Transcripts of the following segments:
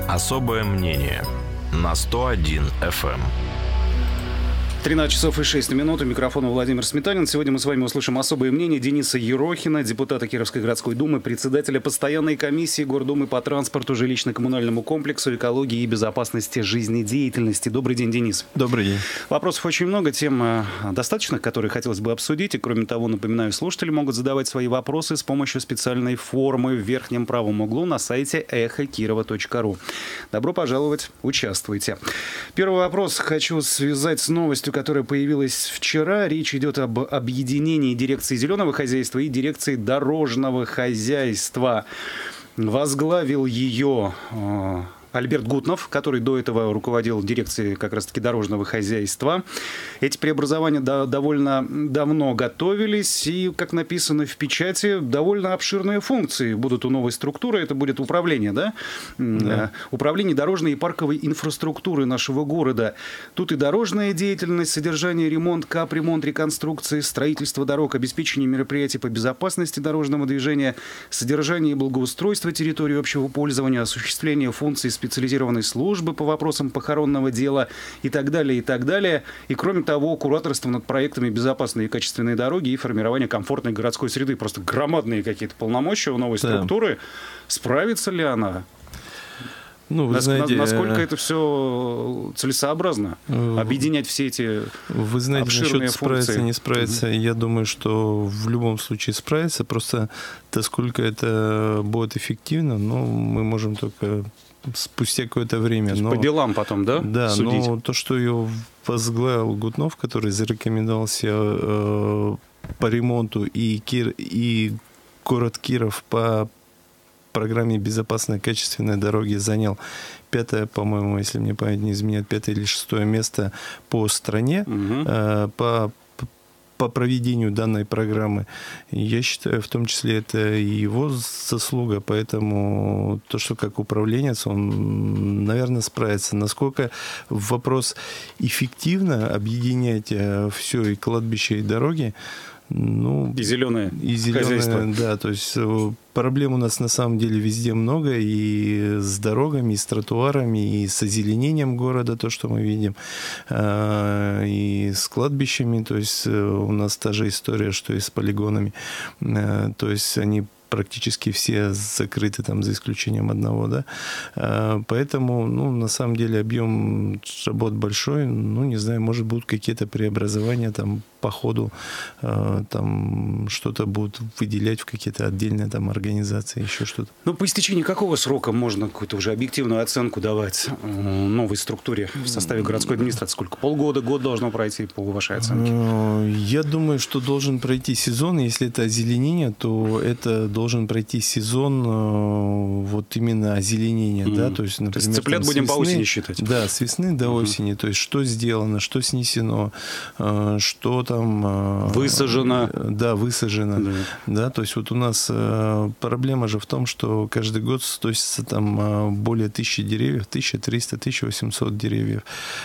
Особое мнение на 101 FM. 13 часов и 6 минут. У микрофона Владимир Сметанин. Сегодня мы с вами услышим особое мнение Дениса Ерохина, депутата Кировской городской думы, председателя постоянной комиссии Гордумы по транспорту, жилищно-коммунальному комплексу, экологии и безопасности жизнедеятельности. Добрый день, Денис. Добрый день. Вопросов очень много, тем достаточных, которые хотелось бы обсудить. И, кроме того, напоминаю, слушатели могут задавать свои вопросы с помощью специальной формы в верхнем правом углу на сайте эхокирова.ру. Добро пожаловать, участвуйте. Первый вопрос хочу связать с новостью, которая появилась вчера. Речь идет об объединении дирекции зеленого хозяйства и дирекции дорожного хозяйства. Возглавил ее Альберт Гутнов, который до этого руководил дирекцией как раз-таки дорожного хозяйства. Эти преобразования довольно давно готовились, и, как написано в печати, довольно обширные функции будут у новой структуры. Это будет управление, да? Да. Управление дорожной и парковой инфраструктуры нашего города. Тут и дорожная деятельность, содержание, ремонт, капремонт, реконструкции, строительство дорог, обеспечение мероприятий по безопасности дорожного движения, содержание и благоустройство территории общего пользования, осуществление функций специализированной службы по вопросам похоронного дела и так далее, и так далее. И, кроме того, кураторство над проектами безопасной и качественной дороги и формирование комфортной городской среды. Просто громадные какие-то полномочия у новой структуры. Справится ли она? Ну, вы знаете, насколько это все целесообразно? Объединять все эти вы знаете, обширные насчет справиться, не справиться, я думаю, что в любом случае справится. Просто насколько это будет эффективно, мы можем только спустя какое-то время. По делам потом, да? Да, судить? Но то, что ее возглавил Гутнов, который зарекомендовался по ремонту, и город Киров по программе безопасной качественной дороги занял 5-е, по-моему, если мне память не изменяет, 5-е или 6-е место по стране, по проведению данной программы. Я считаю, в том числе это и его заслуга, поэтому то, что как управленец, он, наверное, справится. Насколько вопрос эффективно объединять все, и кладбища, и дороги, и зеленое хозяйство. Да, то есть проблем у нас на самом деле везде много, и с дорогами, и с тротуарами, и с озеленением города, то, что мы видим, и с кладбищами, то есть у нас та же история, что и с полигонами, то есть они практически все закрыты, там, за исключением одного, да. Поэтому, на самом деле, объем работ большой, не знаю, может, будут какие-то преобразования, там, по ходу, там, что-то будут выделять в какие-то отдельные, там, организации, еще что-то. По истечении какого срока можно какую-то уже объективную оценку давать новой структуре в составе городской администрации? Сколько? Полгода, год должно пройти по вашей оценке? Я думаю, что должен пройти сезон. Если это озеленение, то это должен пройти сезон вот именно озеленения, да, то есть, например, цыплят будем по осени считать. Да, с весны до осени, то есть что сделано, что снесено, что там высажено. Да, высажено. Да, то есть вот у нас проблема же в том, что каждый год сносится там более 1000 деревьев, 1300, 1800 деревьев.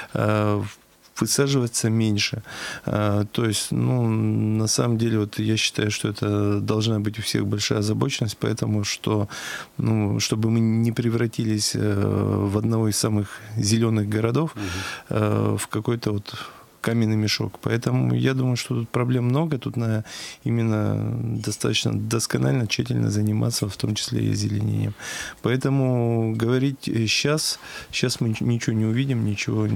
Высаживаться меньше. То есть, на самом деле, вот я считаю, что это должна быть у всех большая озабоченность, поэтому что, чтобы мы не превратились в одного из самых зеленых городов, в какой-то вот каменный мешок. Поэтому я думаю, что тут проблем много. Тут надо именно достаточно досконально, тщательно заниматься, в том числе и озеленением. Поэтому говорить сейчас мы ничего не увидим, ничего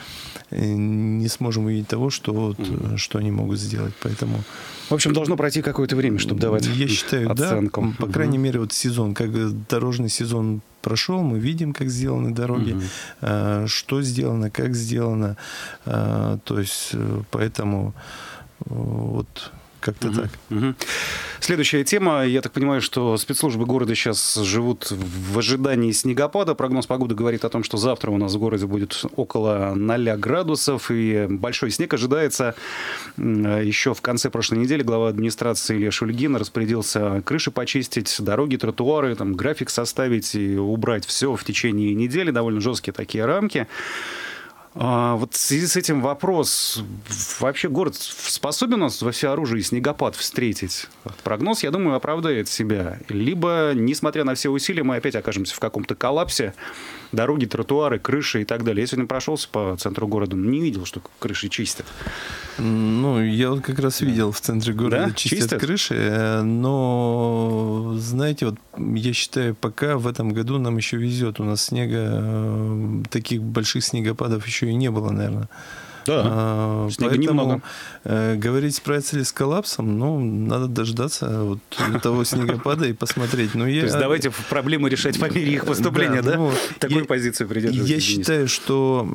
не сможем увидеть того, что они могут сделать. Поэтому... В общем, должно пройти какое-то время, чтобы давать оценку. Я считаю, да. По крайней мере, вот сезон, как дорожный сезон прошел, мы видим, как сделаны дороги, что сделано, как сделано. То есть, поэтому вот как-то так. Следующая тема. Я так понимаю, что спецслужбы города сейчас живут в ожидании снегопада. Прогноз погоды говорит о том, что завтра у нас в городе будет около 0 градусов, и большой снег ожидается. Еще в конце прошлой недели глава администрации Илья Шульгин распорядился крыши почистить, дороги, тротуары, там, график составить и убрать все в течение недели. Довольно жесткие такие рамки. Вот в связи с этим вопрос. Вообще город способен у нас во всеоружии снегопад встретить? Прогноз, я думаю, оправдает себя. Либо, несмотря на все усилия, мы опять окажемся в каком-то коллапсе. Дороги, тротуары, крыши и так далее. Я сегодня прошелся по центру города, не видел, что крыши чистят. Ну, я вот как раз видел в центре города чистят крыши, но, знаете, вот я считаю, пока в этом году нам еще везет. У нас снега, таких больших снегопадов еще и не было, наверное. Да, снега поэтому немного. Говорить, справиться ли с коллапсом, ну, надо дождаться вот того снегопада и посмотреть. Но То есть давайте проблемы решать по мере их поступления, да? Ну, Такую позицию придерживайтесь. Я считаю, что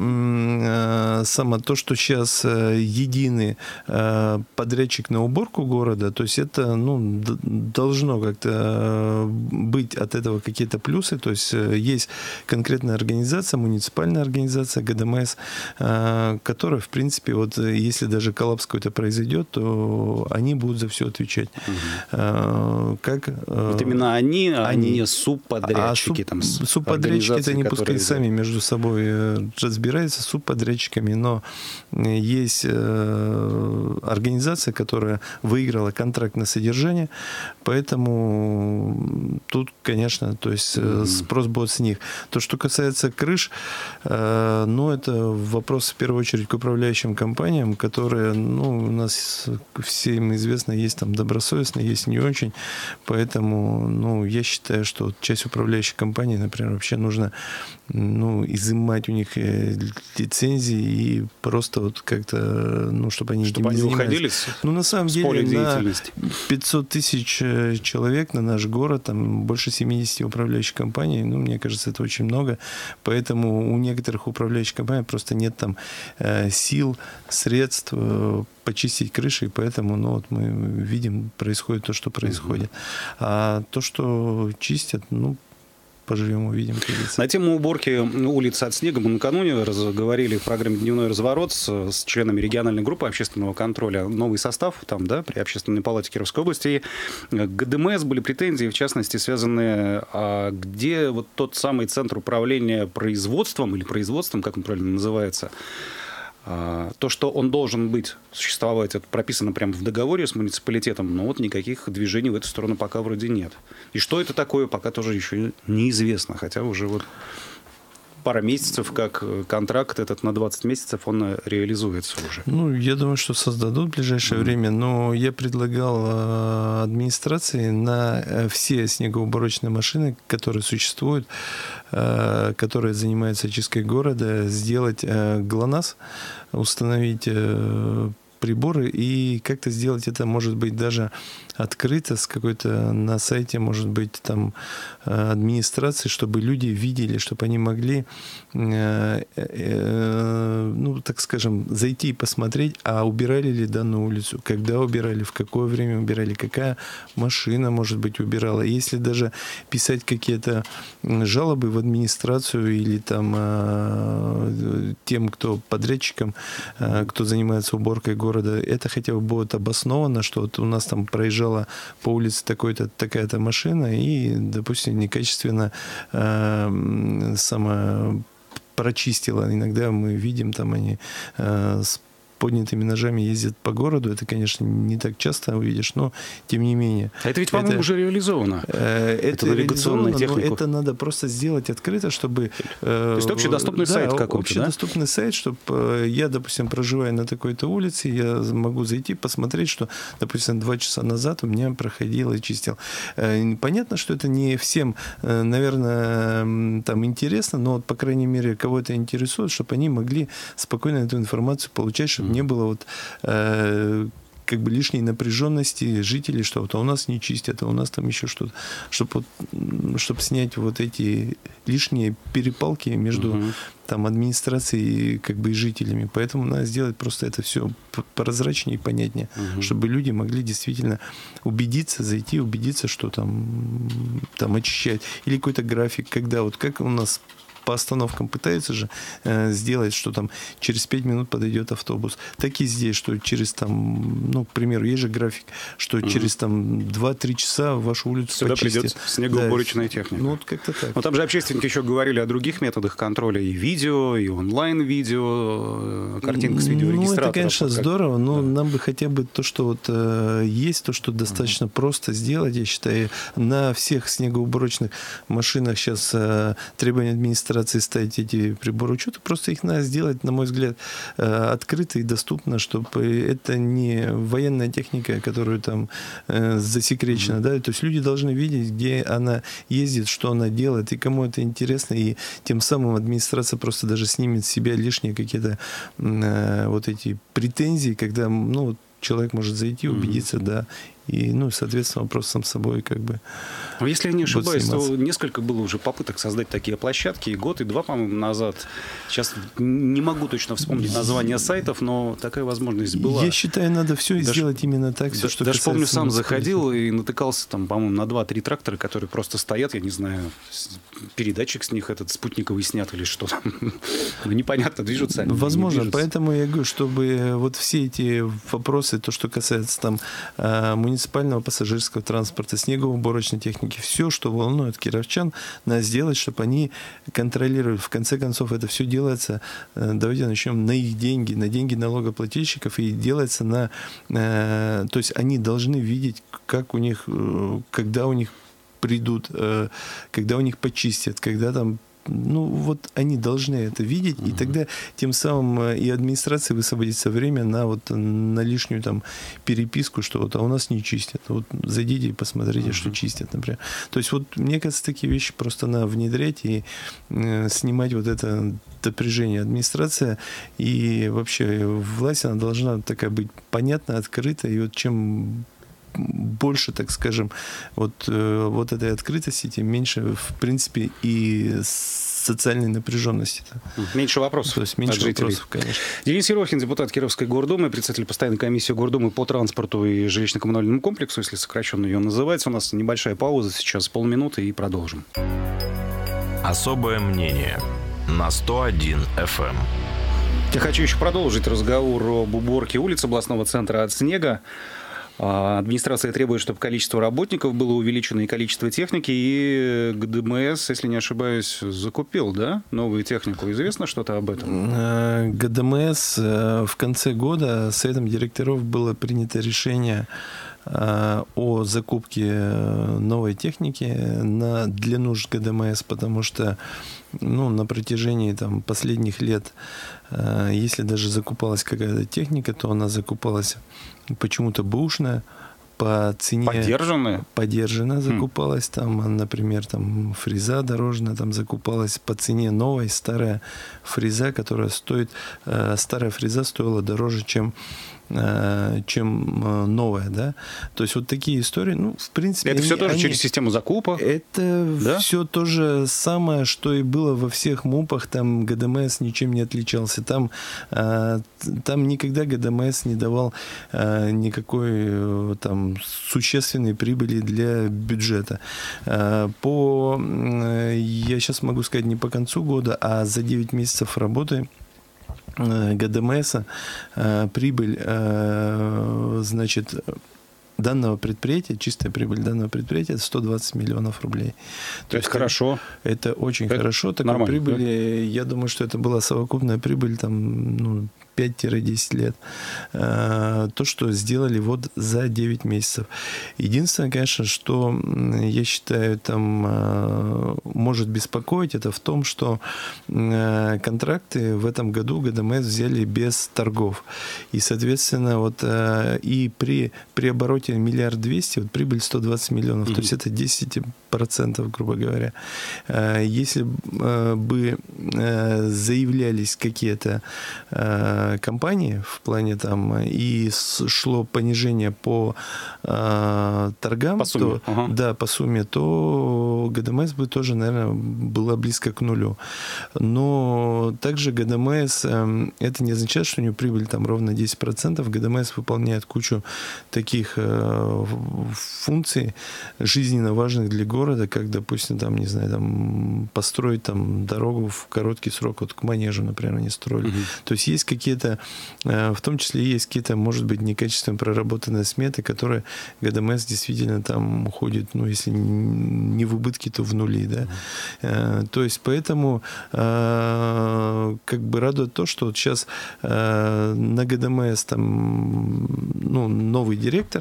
само то, что сейчас единый подрядчик на уборку города, то есть это, ну, должно как-то быть от этого какие-то плюсы. То есть есть конкретная организация, муниципальная организация ГДМС, которая, в принципе, вот если даже коллапс какой-то произойдет, то они будут за все отвечать. Как, вот именно они, а не субподрядчики. Субподрядчики, они пускай сами между собой разбираются с субподрядчиками, но есть организация, которая выиграла контракт на содержание, поэтому тут, конечно, то есть спрос будет с них. То, что касается крыш, ну, это вопрос в первую очередь к управляющим компаниям, которые, ну, у нас всем известно, есть там добросовестные, есть не очень, поэтому, ну, я считаю, что вот часть управляющих компаний, например, вообще нужно, ну, изымать у них лицензии и просто вот как-то, ну, чтобы они не уходили ну, на самом деле, на 500 тысяч человек на наш город, там больше 70 управляющих компаний, ну, мне кажется, это очень много, поэтому у некоторых управляющих компаний просто нет там сил, средств почистить крыши, и поэтому, ну, вот мы видим, происходит то, что происходит. А то, что чистят, ну, поживем, увидим. На тему уборки улиц от снега мы накануне говорили в программе «Дневной разворот» с членами региональной группы общественного контроля. Новый состав там, да, при Общественной палате Кировской области. И к ГДМС были претензии, в частности, связанные, где вот тот самый центр управления производством, или производством, как он правильно называется, то, что он должен быть, существовать, это прописано прямо в договоре с муниципалитетом, но вот никаких движений в эту сторону пока вроде нет. И что это такое, пока тоже еще неизвестно, хотя уже вот пара месяцев, как контракт этот на 20 месяцев, он реализуется уже. Ну, я думаю, что создадут в ближайшее время, но я предлагал администрации на все снегоуборочные машины, которые существуют, которые занимаются очисткой города, сделать ГЛОНАСС, установить приборы и как-то сделать это, может быть, даже открыто с какой-то на сайте, может быть, там администрации, чтобы люди видели, чтобы они могли, ну, так скажем, зайти и посмотреть, а убирали ли данную улицу, когда убирали, в какое время убирали, какая машина, может быть, убирала. Если даже писать какие-то жалобы в администрацию или там тем, кто подрядчикам, кто занимается уборкой города, это хотя бы будет обосновано, что вот у нас там проезжала по улице такая-то машина и, допустим, некачественно прочистила. Иногда мы видим, там они с поднятыми ножами ездят по городу. Это, конечно, не так часто увидишь, но тем не менее. А это ведь, по-моему, уже реализовано. Это навигационная техника. Но это надо просто сделать открыто, чтобы... То есть общедоступный сайт какой-то, общедоступный сайт, чтобы я, допустим, проживая на такой-то улице, я могу зайти, посмотреть, что, допустим, 2 часа назад у меня проходил и чистил. Понятно, что это не всем, наверное, там интересно, но, по крайней мере, кого это интересует, чтобы они могли спокойно эту информацию получать, чтобы не было вот как бы лишней напряженности жителей, что вот, а у нас не чистят, а у нас там еще что-то, чтобы снять вот эти лишние перепалки между там администрацией как бы и жителями. Поэтому надо сделать просто это все прозрачнее и понятнее, чтобы люди могли действительно убедиться, зайти, убедиться, что там очищать. Или какой-то график, когда вот как у нас по остановкам пытаются же сделать, что там через 5 минут подойдет автобус. Так и здесь, что через там, ну, к примеру, есть же график, что через там 2-3 часа вашу улицу сюда почистят. придет снегоуборочная техника. Ну, вот как-то так. Но там же общественники еще говорили о других методах контроля, и видео, и онлайн-видео, картинка с видеорегистратора. Ну, это, конечно, здорово, но нам бы хотя бы то, что вот есть, то, что достаточно просто сделать, я считаю, на всех снегоуборочных машинах сейчас требования администрации ставить эти приборы учета, просто их надо сделать, на мой взгляд, открыто и доступно, чтобы это не военная техника, которую там засекречена, да, то есть люди должны видеть, где она ездит, что она делает, и кому это интересно, и тем самым администрация просто даже снимет с себя лишние какие-то вот эти претензии, когда, ну, вот человек может зайти, убедиться, да, и, ну, соответственно, вопрос сам собой как бы... Но если я не ошибаюсь, то несколько было уже попыток создать такие площадки, и год, и два, по-моему, назад. Сейчас не могу точно вспомнить название сайтов, но такая возможность была. Я считаю, надо все сделать именно так. Все, что даже помню, сам заходил и натыкался там, по-моему, на 2-3 трактора, которые просто стоят, я не знаю, передатчик с них этот спутниковый снят или что там. Ну, непонятно, движутся они. Возможно, поэтому я говорю, чтобы вот все эти вопросы, то, что касается там муниципального пассажирского транспорта, снегоуборочной техники, все, что волнует кировчан, надо сделать, чтобы они контролировали. В конце концов, это все делается, давайте начнем на их деньги, на деньги налогоплательщиков, и делается на... То есть они должны видеть, как у них, когда у них придут, когда у них почистят, когда там... Ну, вот они должны это видеть, и тогда тем самым и администрации высвободится время на лишнюю там переписку, что вот, а у нас не чистят. Вот зайдите и посмотрите, что чистят, например. То есть вот, мне кажется, такие вещи просто надо внедрять и снимать вот это напряжение. Администрация и вообще власть, она должна такая быть понятна, открыта, и вот чем больше, так скажем, вот этой открытости, тем меньше, в принципе, и социальной напряженности. Меньше вопросов. То есть меньше вопросов, конечно. Денис Ерохин, депутат Кировской гордумы, председатель постоянной комиссии гордумы по транспорту и жилищно-коммунальному комплексу, если сокращенно ее называется. У нас небольшая пауза, сейчас полминуты, и продолжим. Особое мнение на 101 FM. Я хочу еще продолжить разговор об уборке улиц областного центра от снега. Администрация требует, чтобы количество работников было увеличено и количество техники, и ГДМС, если не ошибаюсь, закупил, да, новую технику. Известно что-то об этом? ГДМС в конце года Советом директоров было принято решение о закупке новой техники для нужд ГДМС, потому что на протяжении последних лет, если даже закупалась какая-то техника, то она закупалась почему-то бэушная, по цене... Подержанная закупалась. Там, например, фреза дорожная закупалась по цене новой, старая фреза, которая стоит... Старая фреза стоила дороже, чем новая, да. То есть вот такие истории, в принципе... Это все тоже через систему закупа? Это все то же самое, что и было во всех МУПах, там ГДМС ничем не отличался. Там никогда ГДМС не давал никакой существенной прибыли для бюджета. Я сейчас могу сказать не по концу года, а за 9 месяцев работы ГДМС прибыль, данного предприятия, чистая прибыль данного предприятия, это 120 миллионов рублей. То есть хорошо. Это очень хорошо. Такой прибыли, я думаю, что это была совокупная прибыль 5-10 лет. То, что сделали за 9 месяцев. Единственное, конечно, что я считаю, может беспокоить, это в том, что контракты в этом году ГДМС взяли без торгов. И, соответственно, и при обороте 1 200 000 прибыль 120 миллионов. То есть это 10%, грубо говоря. Если бы заявлялись какие-то компании в плане и шло понижение по торгам, по сумме, то ГДМС бы тоже, наверное, была близко к нулю. Но также ГДМС, это не означает, что у него прибыль ровно 10%. ГДМС выполняет кучу таких функций жизненно важных для города, города, как, допустим, там, не знаю, там, построить там дорогу в короткий срок, вот к Манежу, например, они строили. То есть есть какие-то, в том числе есть какие-то, может быть, некачественно проработанные сметы, которые ГДМС действительно там уходит, ну, если не в убытки, то в нули, да. То есть поэтому как бы радует то, что вот сейчас на ГДМС там, ну, новый директор,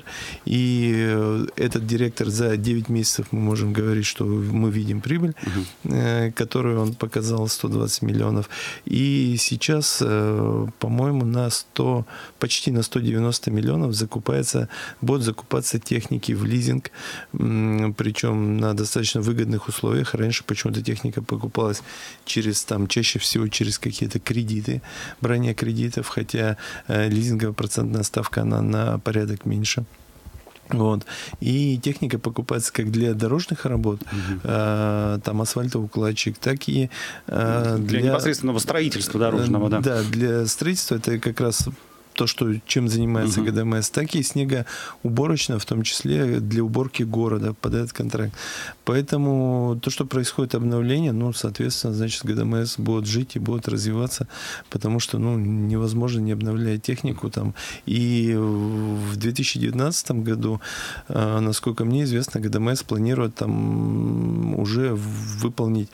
и этот директор за 9 месяцев мы можем говорить, что мы видим прибыль, которую он показал, 120 миллионов. И сейчас, по-моему, почти на 190 миллионов будут закупаться техники в лизинг, причем на достаточно выгодных условиях. Раньше почему-то техника покупалась чаще всего через какие-то кредиты, брание кредитов, хотя лизинговая процентная ставка, она на порядок меньше. Вот. И техника покупается как для дорожных работ, там асфальтоукладчик, так и для непосредственного строительства дорожного, да. Да, для строительства это как раз то, чем занимается ГДМС, так и снегоуборочная, в том числе для уборки города под этот контракт. Поэтому то, что происходит обновление, ну, соответственно, значит, ГДМС будет жить и будет развиваться, потому что, ну, невозможно не обновлять технику там. И в 2019 году, насколько мне известно, ГДМС планирует там уже выполнить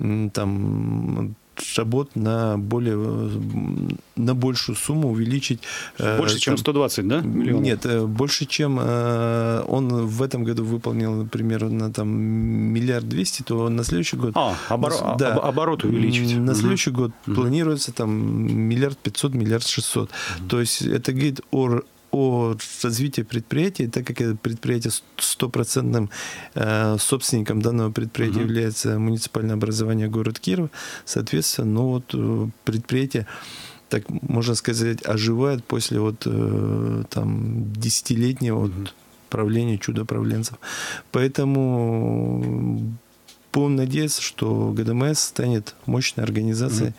там работ на большую сумму, увеличить. Больше, чем 120, да, миллионов? Нет, больше, чем он в этом году выполнил, например, на там 1 200 000 000, то на следующий год... оборот увеличить. На следующий год планируется там 1 500 000 000, 1 600 000 000. То есть это говорит о развитии предприятия, так как это предприятие 100% собственником данного предприятия является муниципальное образование город Киров, соответственно, ну вот предприятие, так можно сказать, оживает после вот там 10-летнего правления чудо-правленцев. Поэтому будем надеяться, что ГДМС станет мощной организацией,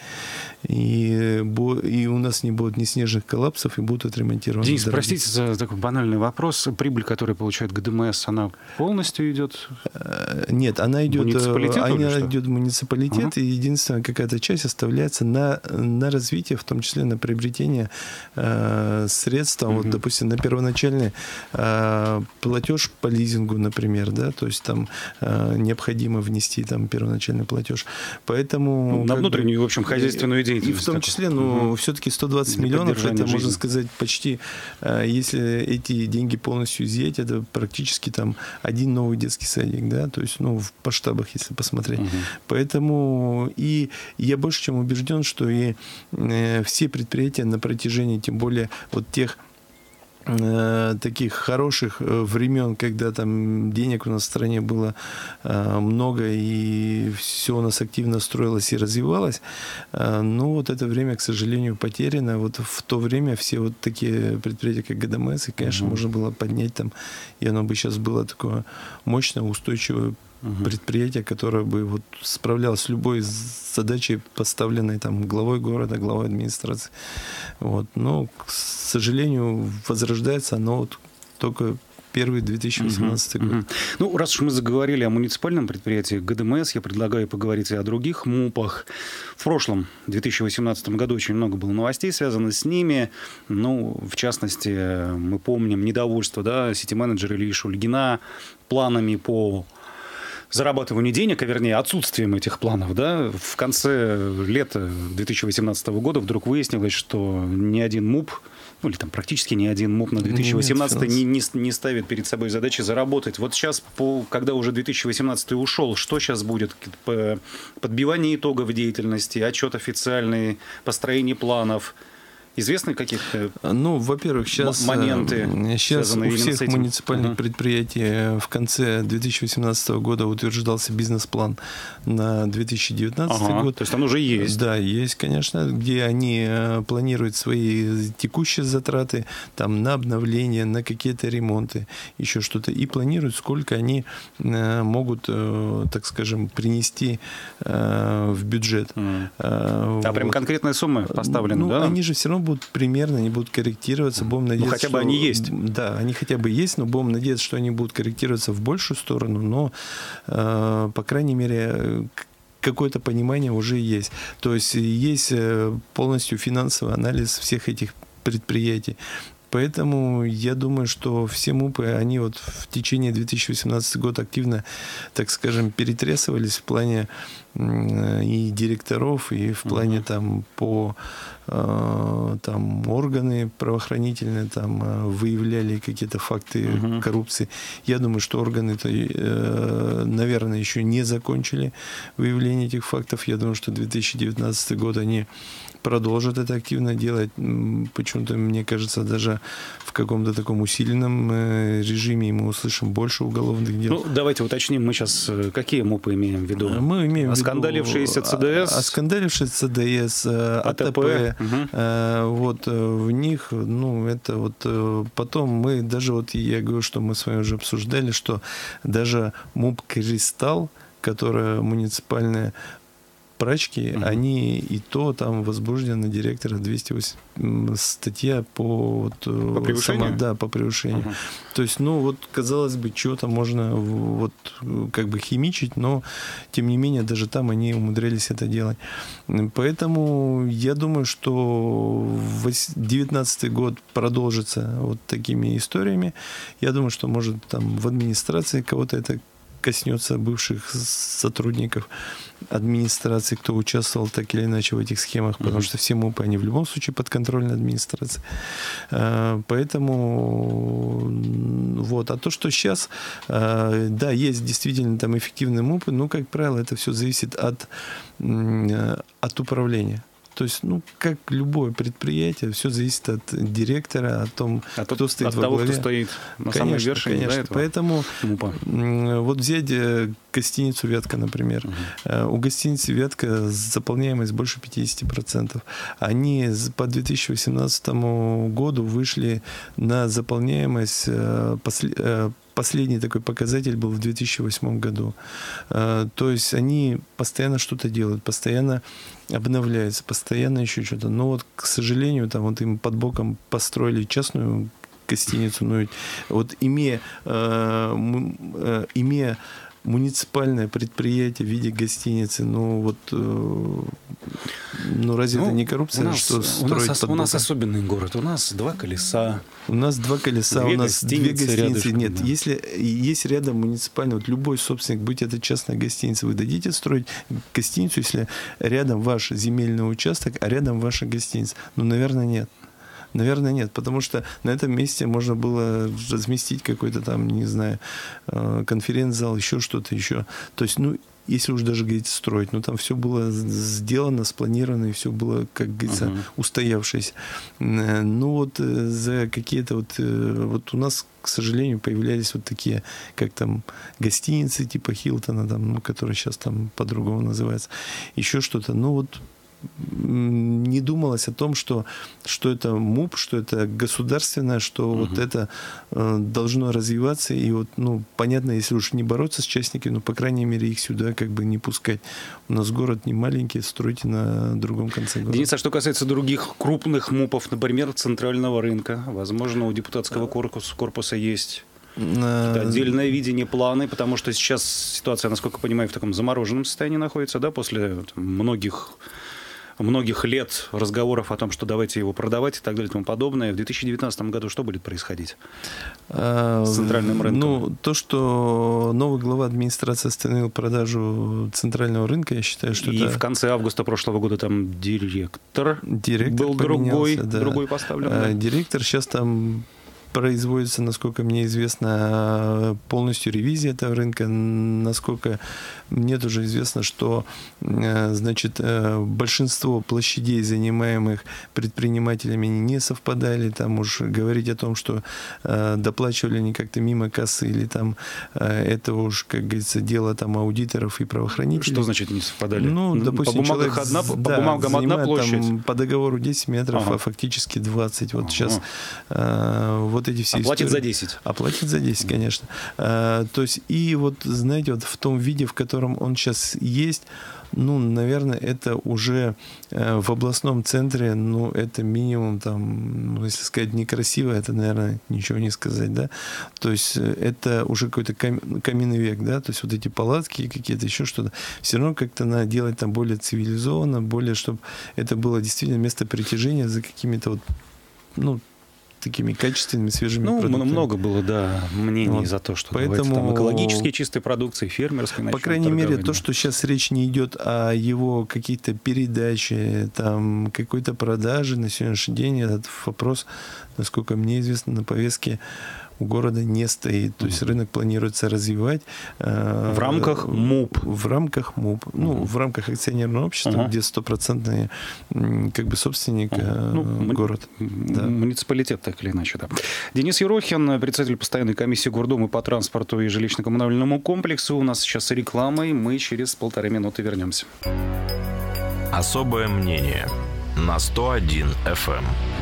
и у нас не будет ни снежных коллапсов, и будут отремонтированы Денис, дороги. простите за такой банальный вопрос. Прибыль, которую получает ГДМС, она полностью идет? Нет, она идет в муниципалитет, и единственная какая-то часть оставляется на развитие, в том числе на приобретение средств. Вот, допустим, на первоначальный платеж по лизингу, например, да, то есть там необходимо внести там первоначальный платеж. Поэтому... на внутреннюю, в общем, хозяйственную деятельность. И в том числе, все-таки 120 миллионов, это, можно сказать, почти, если эти деньги полностью изъять, это практически там один новый детский садик, да, то есть, в масштабах, если посмотреть. Поэтому и я больше чем убежден, что и все предприятия на протяжении, тем более вот тех таких хороших времен, когда там денег у нас в стране было много, и все у нас активно строилось и развивалось, но вот это время, к сожалению, потеряно. Вот в то время все вот такие предприятия, как ГДМС, и, конечно, можно было поднять там, и оно бы сейчас было такое мощное, устойчивое предприятие, которое бы вот справлялось с любой задачей, поставленной там главой города, главой администрации. Вот. Но, к сожалению, возрождается оно вот только первый 2018 год. Ну, раз уж мы заговорили о муниципальном предприятии ГДМС, я предлагаю поговорить и о других МУПах. В прошлом, 2018 году, очень много было новостей, связанных с ними. Ну, в частности, мы помним недовольство, да, сити-менеджера Ильи Шульгина планами по зарабатыванию денег, а вернее отсутствием этих планов, да, в конце лета 2018 года вдруг выяснилось, что ни один МУП, ну или там практически ни один МУП на 2018 не ставит перед собой задачи заработать. Вот сейчас, когда уже 2018 ушел, что сейчас будет? Подбивание итогов деятельности, отчет официальный, построение планов? Известны каких-то во-первых, сейчас моменты, сейчас у всех муниципальных предприятий в конце 2018 года утверждался бизнес-план на 2019 год. То есть он уже есть? Да, есть, конечно, где они планируют свои текущие затраты там, на обновление, на какие-то ремонты, еще что-то, и планируют, сколько они могут, так скажем, принести в бюджет. Прям конкретная сумма поставлена, да? Они же все равно будут примерно, они будут корректироваться. Будем надеяться, хотя бы они есть. Да, они хотя бы есть, но будем надеяться, что они будут корректироваться в большую сторону, но, по крайней мере, какое-то понимание уже есть. То есть есть полностью финансовый анализ всех этих предприятий. Поэтому я думаю, что все МУПы, они вот в течение 2018 года активно, так скажем, перетрясывались в плане и директоров, и в плане там по там органы правоохранительные там выявляли какие-то факты коррупции. Я думаю, что органы-то, наверное, еще не закончили выявление этих фактов. Я думаю, что 2019 год они продолжат это активно делать. Почему-то, мне кажется, даже в каком-то таком усиленном режиме мы услышим больше уголовных дел. Ну, давайте уточним, мы сейчас какие МУПы имеем в виду? Мы имеем в виду оскандалившиеся ЦДС, оскандалившийся ЦДС, АТП. Вот в них, ну, это вот потом мы даже вот, я говорю, что мы с вами уже обсуждали, что даже МУП «Кристалл», которая муниципальная, прачки, они и то там возбуждена директора 208 статья по превышению? по превышению. То есть, ну вот, казалось бы, что-то можно вот как бы химичить, но тем не менее даже там они умудрялись это делать. Поэтому я думаю, что 2019 год продолжится вот такими историями. Я думаю, что может там в администрации кого-то это коснется, бывших сотрудников администрации, кто участвовал так или иначе в этих схемах, потому что все МУПы, они в любом случае подконтрольны администрации. Поэтому вот. А то, что сейчас, да, есть действительно там эффективные МУПы, но, как правило, это все зависит от управления. То есть, ну, как любое предприятие, все зависит от директора, от том, кто стоит во главе. От того, кто стоит на самой вершине. Конечно. Поэтому вот взять гостиницу «Вятка», например. У гостиницы «Вятка» заполняемость больше 50%. Они по 2018 году вышли на заполняемость последний такой показатель был в 2008 году. То есть они постоянно что-то делают, постоянно обновляются, постоянно еще что-то. Но вот, к сожалению, там вот им под боком построили частную гостиницу, но ведь вот имея муниципальное предприятие в виде гостиницы, ну вот, ну разве это не коррупция, что строить под боком? У нас особенный город, у нас 2 колеса. У нас 2 колеса, у нас 2 гостиницы. Рядышком, нет, да. Если есть рядом муниципальный, вот любой собственник, будь это частная гостиница, вы дадите строить гостиницу, если рядом ваш земельный участок, а рядом ваша гостиница? Ну, наверное, нет. Наверное, нет, потому что на этом месте можно было разместить какой-то там, не знаю, конференц-зал, еще что-то еще. То есть, ну, если уж даже, говорить, строить, ну, там все было сделано, спланировано, и все было, как говорится, устоявшееся. Ну, вот за какие-то вот у нас, к сожалению, появлялись вот такие, как там, гостиницы типа Хилтона, там, ну, которые сейчас там по-другому называются, еще что-то. Ну, вот не думалось о том, что это МУП, что это государственное, что вот это должно развиваться. И вот, ну, понятно, если уж не бороться с частниками, но, по крайней мере, их сюда как бы не пускать. У нас город не маленький, стройте на другом конце города. Денис, а что касается других крупных МУПов, например, центрального рынка, возможно, у депутатского корпуса есть отдельное видение, планы, потому что сейчас ситуация, насколько я понимаю, в таком замороженном состоянии находится, да, после многих лет разговоров о том, что давайте его продавать и так далее и тому подобное. В 2019 году что будет происходить с центральным рынком? Ну, то, что новый глава администрации остановил продажу центрального рынка, я считаю, что и в конце августа прошлого года там директор был другой поставлен. Да? Директор сейчас там производится, насколько мне известно, полностью ревизия этого рынка. Насколько мне тоже известно, что, значит, большинство площадей, занимаемых предпринимателями, не совпадали. Там уж говорить о том, что доплачивали они как-то мимо кассы, или там это уж, как говорится, дело там аудиторов и правоохранителей. Что значит не совпадали? Ну, допустим, по бумагам одна площадь. Там, по договору 10 метров, а фактически 20. Вот сейчас вот эти все оплатит за 10. Оплатит за 10, конечно. То есть, и вот, знаете, вот в том виде, в котором он сейчас есть, Ну, наверное, это уже в областном центре, ну, это минимум там, ну, если сказать некрасиво, это, наверное, ничего не сказать, да. То есть это уже какой-то каменный век, да, то есть вот эти палатки какие-то, еще что-то. Все равно как-то надо делать там более цивилизованно, более, чтобы это было действительно место притяжения за какими-то вот, ну, такими качественными, свежими продуктами. Много было, да, мнений вот. за то, что поэтому там экологические чистые продукции, фермерской. По крайней мере, то, что сейчас речь не идет о его каких-то передаче, там, какой-то продаже на сегодняшний день, этот вопрос, насколько мне известно, на повестке у города не стоит. То есть рынок планируется развивать. В рамках МУП. В рамках МУП. Ну, в рамках акционерного общества, где стопроцентный как бы собственник город. Да. Муниципалитет, так или иначе, да. Денис Ерохин, председатель постоянной комиссии Гордумы по транспорту и жилищно-коммунальному комплексу. У нас сейчас реклама, и мы через 1,5 минуты вернемся. Особое мнение на 101 FM.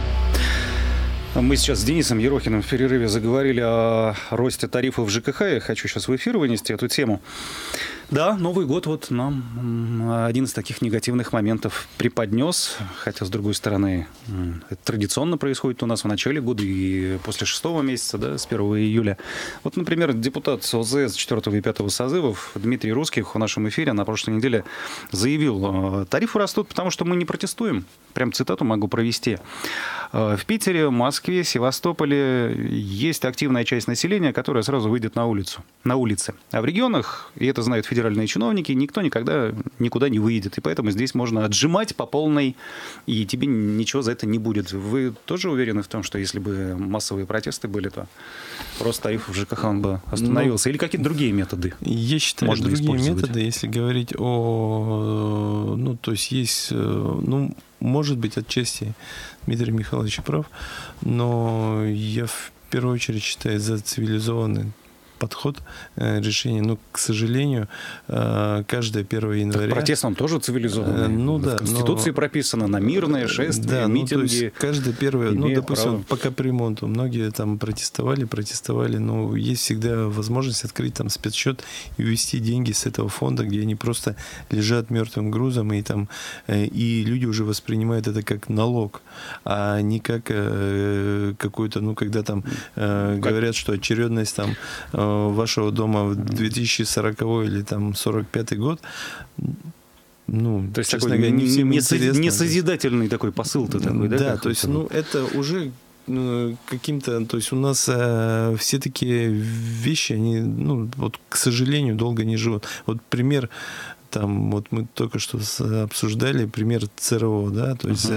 Мы сейчас с Денисом Ерохиным в перерыве заговорили о росте тарифов в ЖКХ. Я хочу сейчас в эфир вынести эту тему. Да, Новый год вот нам один из таких негативных моментов преподнес. Хотя, с другой стороны, это традиционно происходит у нас в начале года и после 6-го месяца, да, с 1 июля. Вот, например, депутат ОЗС 4 и 5 созывов Дмитрий Русских в нашем эфире на прошлой неделе заявил: тарифы растут, потому что мы не протестуем. Прям цитату могу провести. В Питере, Москве, Севастополе есть активная часть населения, которая сразу выйдет на улицы. А в регионах, и это знают федеральные чиновники, никто никогда никуда не выйдет. И поэтому здесь можно отжимать по полной, и тебе ничего за это не будет. Вы тоже уверены в том, что если бы массовые протесты были, то рост тарифов в ЖКХ он бы остановился? Или какие-то другие методы? Я считаю, можно другие методы, если говорить о... Ну, то есть есть... Ну, может быть, отчасти Дмитрий Михайлович прав, но я в первую очередь считаю за цивилизованный подход решения. Но, к сожалению, каждое 1 января... Так протест он тоже цивилизованный. Ну, да, в Конституции прописано на мирные шествия, да, митинги. Ну, то есть каждое 1, ну, допустим, по капремонту многие там протестовали, но есть всегда возможность открыть там спецсчет и увести деньги с этого фонда, где они просто лежат мертвым грузом, и там и люди уже воспринимают это как налог, а не как какой-то, ну, когда там говорят, что очередность там вашего дома в 2040 или там 45 год, ну, то есть такой говоря, не созидательный такой посыл-то такой, да? Да, то есть, ну, это уже каким-то, то есть у нас все такие вещи, они, ну, вот, к сожалению, долго не живут. Вот пример. Там, вот мы только что обсуждали пример ЦРО, да, то есть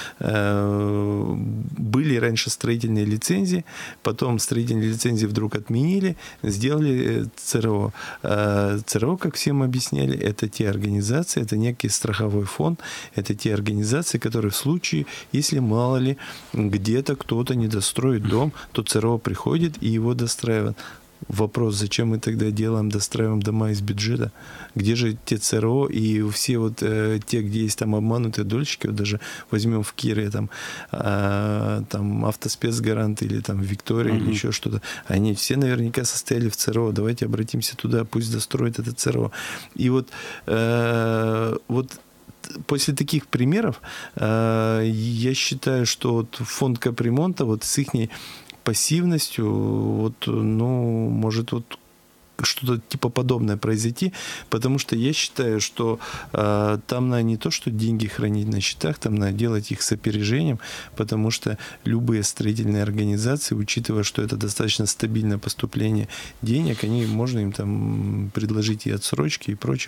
были раньше строительные лицензии, потом строительные лицензии вдруг отменили, сделали ЦРО. ЦРО, как всем объясняли, это те организации, это некий страховой фонд, это те организации, которые в случае, если мало ли где-то кто-то не достроит дом, то ЦРО приходит и его достраивает. Вопрос, зачем мы тогда достраиваем дома из бюджета? Где же те ЦРО и все вот те, где есть там обманутые дольщики, вот даже возьмем в Кирове там Автоспецгарант или там Виктория или еще что-то, они все наверняка состояли в ЦРО. Давайте обратимся туда, пусть достроят это ЦРО. И вот после таких примеров я считаю, что вот фонд капремонта вот с ихней пассивностью, вот, ну, может вот что-то типа подобное произойти, потому что я считаю, что там надо не то, что деньги хранить на счетах, там надо делать их с опережением, потому что любые строительные организации, учитывая, что это достаточно стабильное поступление денег, можно им там предложить и отсрочки, и прочее.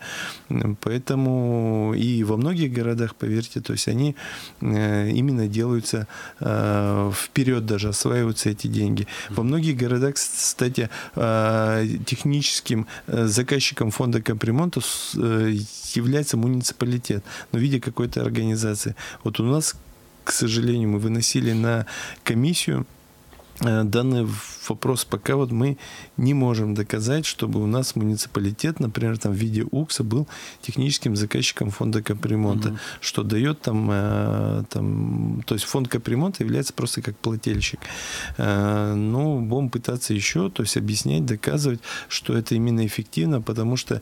Поэтому и во многих городах, поверьте, то есть они именно делаются вперед, даже осваиваются эти деньги. Во многих городах, кстати, техническим заказчиком фонда капремонта является муниципалитет, но в виде какой-то организации. Вот у нас, к сожалению, мы выносили на комиссию данный вопрос пока вот мы не можем доказать, чтобы у нас муниципалитет, например, там в виде УКСа был техническим заказчиком фонда капремонта, что дает там, то есть фонд капремонта является просто как плательщик. Но будем пытаться еще, то есть объяснять, доказывать, что это именно эффективно, потому что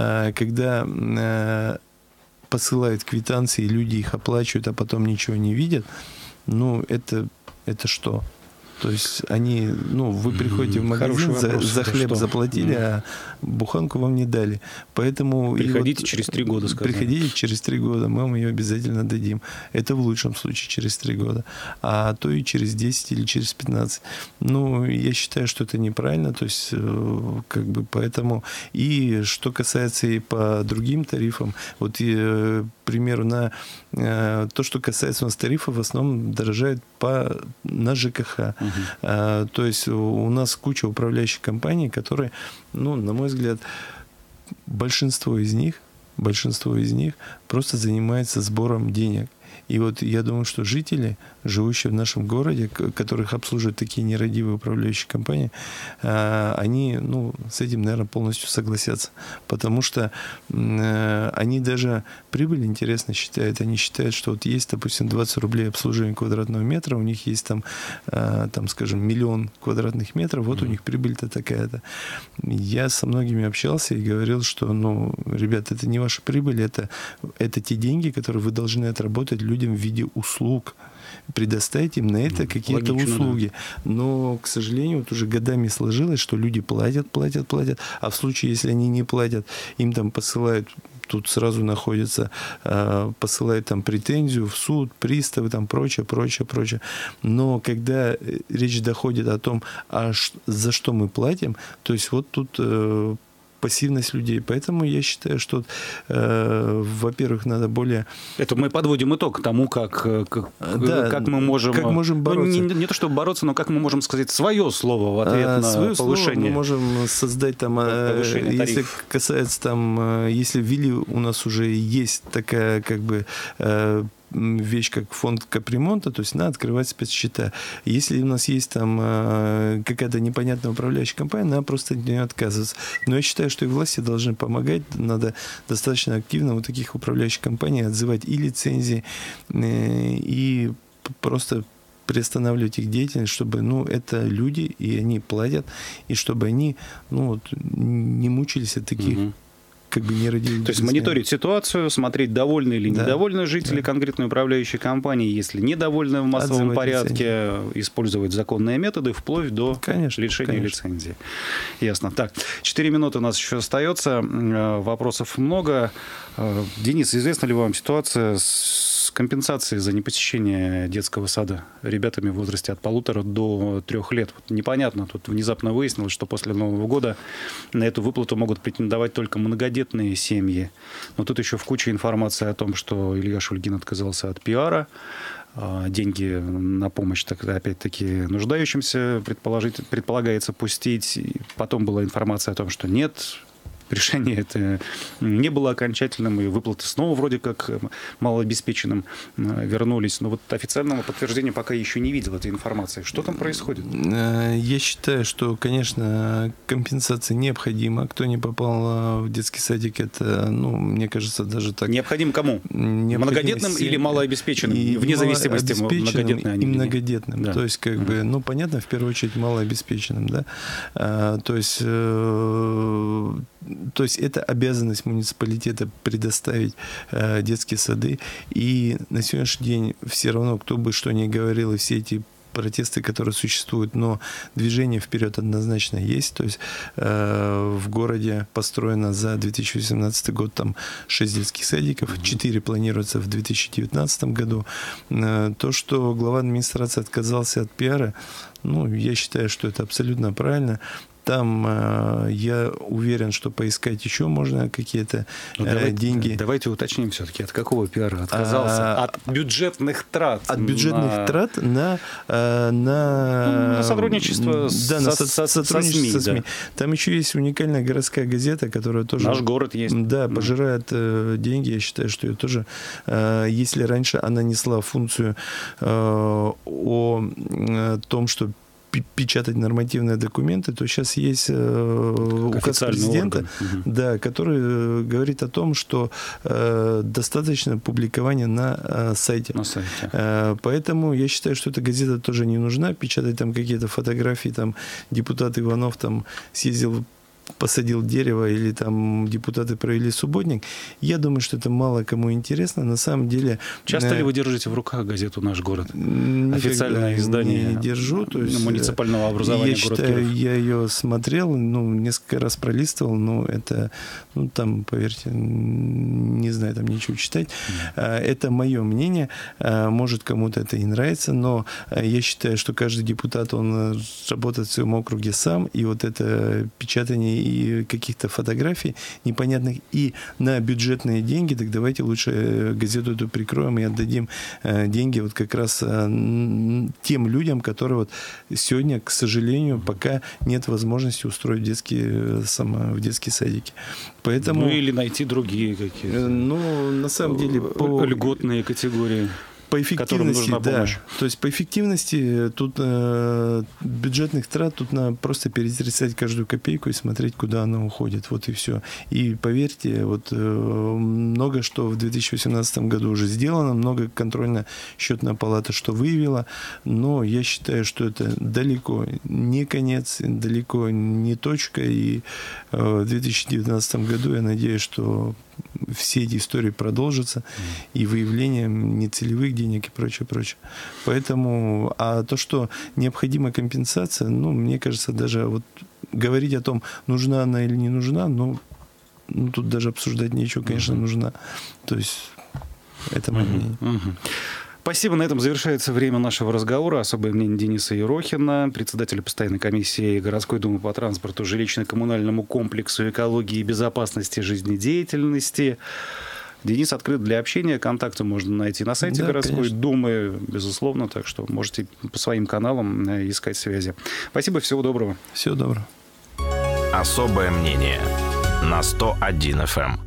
когда посылают квитанции, люди их оплачивают, а потом ничего не видят, ну, это что? То есть они, вы приходите в магазин, за хлеб заплатили, а буханку вам не дали. Поэтому приходите через 3 года, сказали. Приходите через 3 года, мы вам ее обязательно дадим. Это в лучшем случае через 3 года. А то и через 10 или через 15. Я считаю, что это неправильно. То есть, поэтому... И что касается и по другим тарифам, вот, к примеру, на то, что касается у нас тарифов, в основном дорожает на ЖКХ. То есть у нас куча управляющих компаний, которые, на мой взгляд, большинство из них просто занимается сбором денег. И вот я думаю, что жители, живущие в нашем городе, которых обслуживают такие нерадивые управляющие компании, они, с этим, наверное, полностью согласятся. Потому что они даже прибыль интересно считают. Они считают, что вот есть, допустим, 20 рублей обслуживания квадратного метра, у них есть там, скажем, 1 миллион квадратных метров, вот у них прибыль-то такая-то. Я со многими общался и говорил, что, ребят, это не ваша прибыль, это те деньги, которые вы должны отработать людям в виде услуг, предоставить им на это какие-то услуги. Да. Но, к сожалению, вот уже годами сложилось, что люди платят, а в случае, если они не платят, им там посылают, тут сразу находится, посылают там претензию в суд, приставы, там прочее. Но когда речь доходит о том, за что мы платим, то есть вот тут пассивность людей. Поэтому я считаю, что, во-первых, надо более... Это мы подводим итог тому, как мы можем... Как можем бороться. Не то, чтобы бороться, но как мы можем сказать свое слово в ответ на свое повышение. Слово мы можем создать там... Если касается там... Если ввели, у нас уже есть такая вещь, как фонд капремонта, то есть надо открывать спецсчета. Если у нас есть там какая-то непонятная управляющая компания, надо просто от нее отказываться. Но я считаю, что и власти должны помогать. Надо достаточно активно у таких управляющих компаний отзывать и лицензии, и просто приостанавливать их деятельность, чтобы, это люди, и они платят, и чтобы они, не мучились от таких нерадивых. То есть мониторить ситуацию, смотреть, довольны или недовольны жители конкретной управляющей компании, если недовольны в массовом порядке, использовать законные методы вплоть до лишения лицензии. Ясно. Так, 4 минуты у нас еще остается, вопросов много. Денис, известна ли вам ситуация с компенсацией за непосещение детского сада ребятами в возрасте от 1,5 до 3 лет? Вот непонятно. Тут внезапно выяснилось, что после Нового года на эту выплату могут претендовать только многодетные семьи. Но тут еще в куче информации о том, что Илья Шульгин отказался от пиара. Деньги на помощь, опять-таки, нуждающимся предполагается пустить. Потом была информация о том, что нет, решение это не было окончательным, и выплаты снова вроде как малообеспеченным вернулись. Но вот официального подтверждения пока еще не видел этой информации. Что там происходит? Я считаю, что, конечно, компенсация необходима. Кто не попал в детский садик, это, мне кажется, даже так... Необходим кому? Многодетным или малообеспеченным? Вне зависимости, многодетные они. И многодетным. Да. То есть, понятно, в первую очередь, малообеспеченным. Да? То есть это обязанность муниципалитета предоставить детские сады. И на сегодняшний день все равно, кто бы что ни говорил, и все эти протесты, которые существуют, но движение вперед однозначно есть. То есть в городе построено за 2018 год там 6 детских садиков, 4 планируется в 2019 году. То, что глава администрации отказался от пиара, я считаю, что это абсолютно правильно. Там я уверен, что поискать еще можно какие-то деньги. Давайте уточним все-таки, от какого пиара отказался? От бюджетных трат. От бюджетных трат на сотрудничество со СМИ. Там еще есть уникальная городская газета, которая тоже... Наш город есть. Да, пожирает деньги. Я считаю, что ее тоже... Если раньше она несла функцию о том, что печатать нормативные документы, то сейчас есть указ президента, да, который говорит о том, что достаточно публикования на сайте. Поэтому я считаю, что эта газета тоже не нужна. Печатать там какие-то фотографии, там депутат Иванов там съездил, посадил дерево, или там депутаты провели субботник. Я думаю, что это мало кому интересно. На самом деле... Часто ли вы держите в руках газету «Наш город»? Официальное издание не держу. То есть, муниципального образования я город считаю, Киров. Я ее смотрел, несколько раз пролистывал, но это, там, поверьте, не знаю, там ничего читать. Это мое мнение. Может, кому-то это и нравится, но я считаю, что каждый депутат, он работает в своем округе сам, и вот это печатание и каких-то фотографий непонятных и на бюджетные деньги, так давайте лучше газету эту прикроем и отдадим деньги вот как раз тем людям, которые вот сегодня, к сожалению, пока нет возможности устроить в детские садики. Поэтому... или найти другие какие-то. На самом деле... Льготные категории. По эффективности, да. То есть по эффективности тут бюджетных трат, тут надо просто перетрясать каждую копейку и смотреть, куда она уходит. Вот и все. И поверьте, вот много что в 2018 году уже сделано, много контрольно-счетная палата что выявила, но я считаю, что это далеко не конец, далеко не точка. И в 2019 году я надеюсь, что все эти истории продолжатся, и выявление нецелевых денег и прочее. Поэтому, а то, что необходима компенсация, мне кажется, даже вот говорить о том, нужна она или не нужна, тут даже обсуждать нечего, конечно, нужна. То есть, это мое мнение. Спасибо. На этом завершается время нашего разговора. Особое мнение Дениса Ерохина, председателя постоянной комиссии городской думы по транспорту, жилищно-коммунальному комплексу, экологии и безопасности жизнедеятельности. Денис открыт для общения. Контакты можно найти на сайте городской думы, безусловно. Так что можете по своим каналам искать связи. Спасибо. Всего доброго. Всего доброго. Особое мнение на 101 FM.